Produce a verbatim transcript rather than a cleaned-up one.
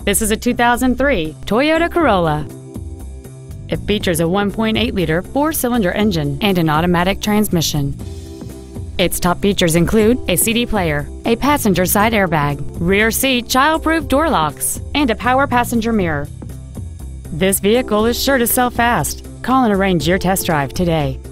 This is a two thousand three Toyota Corolla. It features a one point eight liter four-cylinder engine and an automatic transmission. Its top features include a C D player, a passenger side airbag, rear seat child-proof door locks, and a power passenger mirror. This vehicle is sure to sell fast. Call and arrange your test drive today.